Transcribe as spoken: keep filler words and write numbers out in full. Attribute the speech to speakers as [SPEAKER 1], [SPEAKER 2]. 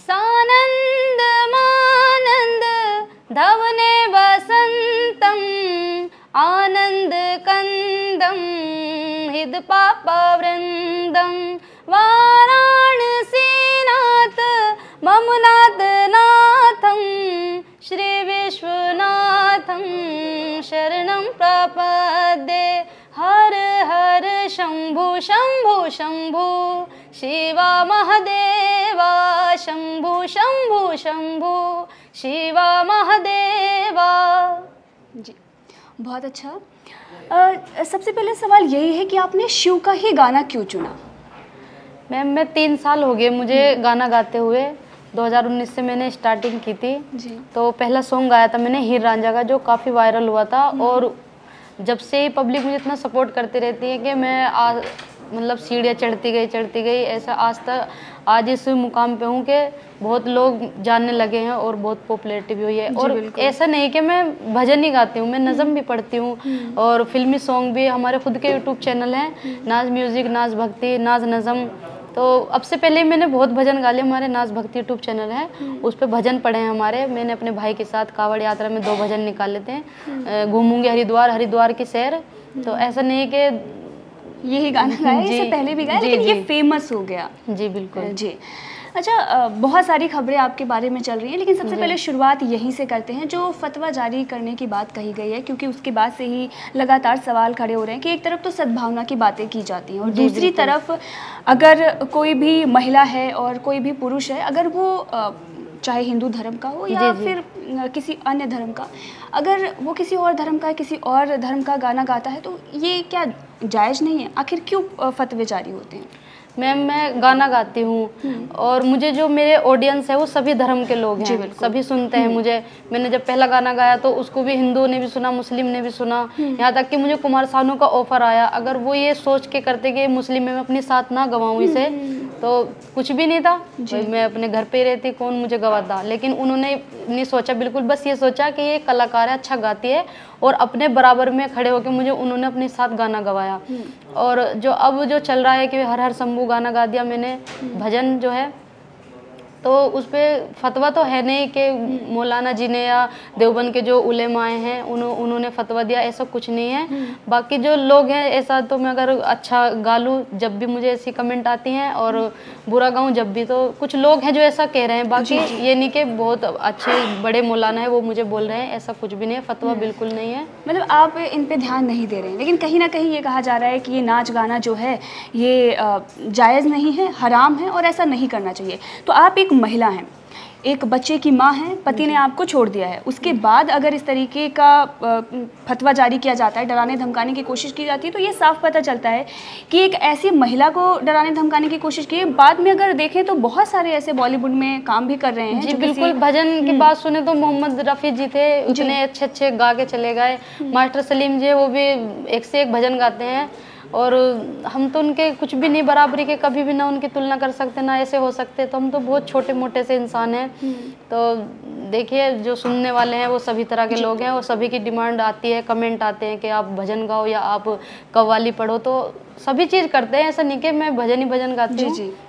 [SPEAKER 1] सानंद मानंद धवने वसंतम आनंद कंदम hit पापा वृंदम वाराणसीनाथ ममनाथ नाथम श्री विश्वनाथम शरणं प्रपद्ये हर हर शंभु शंभु शंभु शिवा महादेवा शंभु शंभु शंभु शिवा महादेवा।
[SPEAKER 2] जी बहुत अच्छा। आ, सबसे पहले सवाल यही है कि आपने शिव का ही गाना क्यों चुना?
[SPEAKER 1] मैम मैं तीन साल हो गए मुझे गाना गाते हुए। दो हज़ार उन्नीस से मैंने स्टार्टिंग की थी जी। तो पहला सॉन्ग गाया था मैंने हीर रांझा का, जो काफ़ी वायरल हुआ था। और जब से ही पब्लिक मुझे इतना सपोर्ट करती रहती है कि मैं आ, मतलब सीढ़ियाँ चढ़ती गई चढ़ती गई ऐसा आज तक आज इस मुकाम पे हूँ कि बहुत लोग जानने लगे हैं और बहुत पॉपुलैरिटी भी हुई है। और ऐसा नहीं कि मैं भजन ही गाती हूँ, मैं नज़म भी पढ़ती हूँ और फिल्मी सॉन्ग भी। हमारे खुद के यूट्यूब चैनल हैं, नाज म्यूज़िक, नाज भक्ति, नाज नज़म। तो अब से पहले मैंने बहुत भजन गा लिए, हमारे नाज भक्ति यूट्यूब चैनल है, उस पर भजन पढ़े हैं हमारे। मैंने अपने भाई के साथ कावड़ यात्रा में दो भजन निकाले थे, घूमूंगी हरिद्वार, हरिद्वार की सैर। तो ऐसा नहीं कि
[SPEAKER 2] यही गाना गाया, इससे पहले भी गाया, लेकिन ये फेमस हो गया।
[SPEAKER 1] जी बिल्कुल
[SPEAKER 2] जी। अच्छा, बहुत सारी खबरें आपके बारे में चल रही हैं, लेकिन सबसे पहले शुरुआत यहीं से करते हैं। जो फतवा जारी करने की बात कही गई है, क्योंकि उसके बाद से ही लगातार सवाल खड़े हो रहे हैं कि एक तरफ तो सद्भावना की बातें की जाती हैं और दूसरी तरफ अगर कोई भी महिला है और कोई भी पुरुष है, अगर वो चाहे हिंदू धर्म का हो या फिर किसी अन्य धर्म का, अगर वो किसी और धर्म का किसी और धर्म का गाना गाता है तो ये क्या जायज़ नहीं है? आखिर क्यों फतवे जारी होते हैं?
[SPEAKER 1] मैम मैं गाना गाती हूँ और मुझे जो मेरे ऑडियंस है वो सभी धर्म के लोग हैं, सभी सुनते हैं मुझे। मैंने जब पहला गाना गाया तो उसको भी हिंदू ने भी सुना, मुस्लिम ने भी सुना, यहाँ तक कि मुझे कुमार सानू का ऑफर आया। अगर वो ये सोच के करते कि मुस्लिम में मैं अपनी साथ ना गवाऊँ इसे, तो कुछ भी नहीं था, मैं अपने घर पे रहती, कौन मुझे गवाता। लेकिन उन्होंने नहीं सोचा, बिल्कुल बस ये सोचा कि ये कलाकार है, अच्छा गाती है, और अपने बराबर में खड़े होकर मुझे उन्होंने अपने साथ गाना गवाया। और जो अब जो चल रहा है कि हर हर शंभू गाना गा दिया मैंने, भजन जो है, तो उस पर फतवा तो है नहीं कि मौलाना जी ने या देवबंद के जो उलेमाए हैं उन्हों, उन्होंने फतवा दिया, ऐसा कुछ नहीं है। बाकी जो लोग हैं, ऐसा तो मैं अगर अच्छा गा लूँ, जब भी मुझे ऐसी कमेंट आती हैं, और बुरा गाऊँ जब भी, तो कुछ लोग हैं जो ऐसा कह रहे हैं। बाकी ये नहीं कि बहुत अच्छे बड़े मौलाना है वो मुझे बोल रहे हैं, ऐसा कुछ भी नहीं है, फतवा बिल्कुल नहीं है।
[SPEAKER 2] मतलब आप इन पे ध्यान नहीं दे रहे हैं, लेकिन कहीं ना कहीं ये कहा जा रहा है कि ये नाच गाना जो है ये जायज़ नहीं है, हराम है और ऐसा नहीं करना चाहिए। तो आप एक महिला हैं, एक बच्चे की माँ हैं, पति ने आपको छोड़ दिया है, उसके बाद अगर इस तरीके का फतवा जारी किया जाता है, डराने धमकाने की कोशिश की जाती है, तो ये साफ पता चलता है कि एक ऐसी महिला को डराने धमकाने की कोशिश की है। बाद में अगर देखें तो बहुत सारे ऐसे बॉलीवुड में काम भी कर रहे हैं।
[SPEAKER 1] जी बिल्कुल, भजन की बात सुने तो मोहम्मद रफ़ी जी थे, उतने अच्छे अच्छे गा के चले गए। मास्टर सलीम जी वो भी एक से एक भजन गाते हैं, और हम तो उनके कुछ भी नहीं बराबरी के, कभी भी ना उनकी तुलना कर सकते, ना ऐसे हो सकते। तो हम तो बहुत छोटे मोटे से इंसान हैं। तो देखिए, जो सुनने वाले हैं वो सभी तरह के लोग हैं, और सभी की डिमांड आती है, कमेंट आते हैं कि आप भजन गाओ या आप कव्वाली पढ़ो, तो सभी चीज़ करते हैं। ऐसा नहीं कि मैं भजन ही भजन गाती हूँ।